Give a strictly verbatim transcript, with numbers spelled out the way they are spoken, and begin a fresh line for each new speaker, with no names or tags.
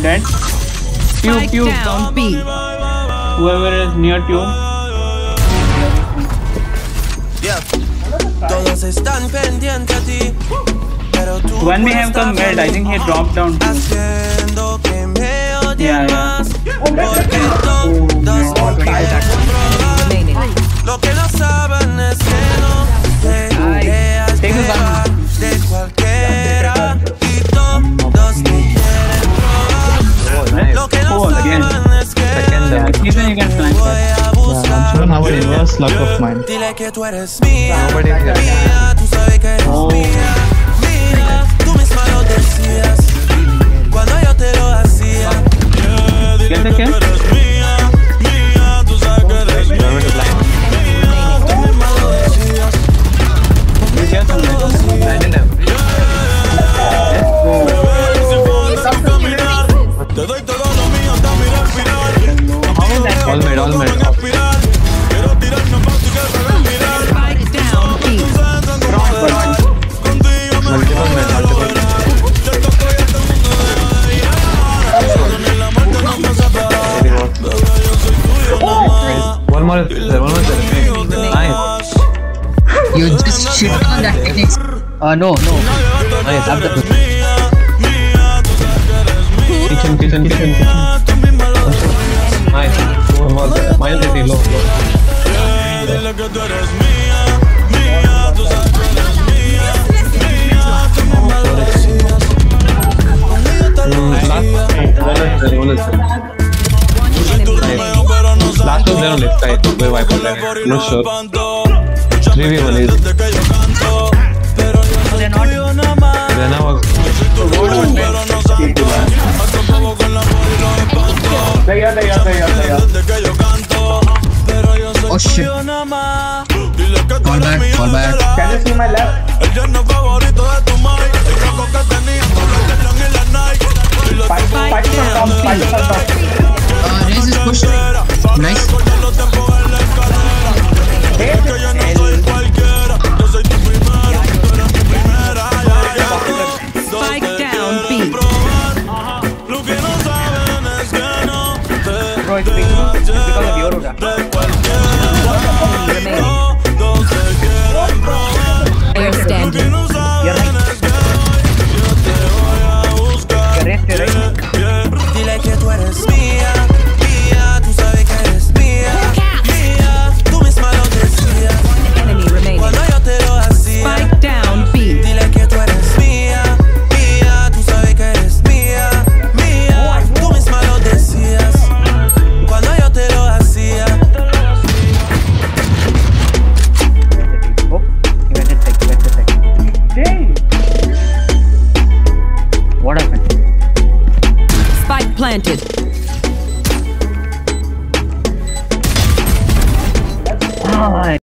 Dead. Tube,
Spike
tube.
down B.
Whoever is near tube.
Yeah. Todos están pendientes a ti, pero tú
When we have come mid, I think he dropped down.
haciendo que me odie
Yeah, yeah.
más, porque todos
Remaining.
lo que no saben es que no te dejas
Take the
llevar
gun.
de cualquiera y todos te quieren probar. Lo que no
Oh, again.
saben es que
Yeah, Ethan, you can flank
voy
that.
a buscar.
I don't have an inverse luck of mine.
Dile que tú eres mía,
Nobody here.
mía, tú sabes que eres
Oh.
mía, mía, tú misma lo decías cuando yo te lo hacía.
Get the kill.
Mía, mía, tú sabes que eres mía, tú misma lo decías.
We get some mid.
Te doy todo lo mío hasta mi respirar.
How is that?
All mid, all mid.
Quiero tirarnos más y que se respirar.
Spike down B.
Contigo me
Multiple mid, multiple mid. One more is there, one more is there. Nice.
You just shit on that techniques. Uh, no, no.
Nice.
Have the
Kitchen, kitchen, kitchen, kitchen. Nice. One more there. Mine is low, low.
Dile que tú eres mía, mía, tú sabes que eres mía, mía, tú misma lo decías. Conmigo te lo
Mm, last
decía.
one is there, one is there. Nice. Last was there on left side. Where wipe out there. Not sure. three v one is.
They're not.
Rena was.
Oh shit. Fall back, fall back.
Can you see my left?
El yerno favorito de tu mai, el rojo que tenía con los Jordan y la Nike.
Fight, fight for top, fight for top.
Uh, raise is push. Nice.
Los tiempos en la escalera, que yo no soy cualquiera, yo soy tu primera, tú eres mi primera.
Spike down B.
Lo que no saben es que no te
Bro, it's big. It's because of your order.
Player standing.
You're right. Correct, correct.
Dile que tú eres mía, mía, tú sabes que eres mía, mía, tú misma lo decías
Enemy remaining.
cuando yo te lo hacía.
Spike down B.
Dile que tú eres mía, mía, tú sabes que eres mía, mía, tú misma lo decías cuando yo te lo hacía.
Oh, he went in tech, he went in tech. Dang! What happened?
Spike planted.
Ah,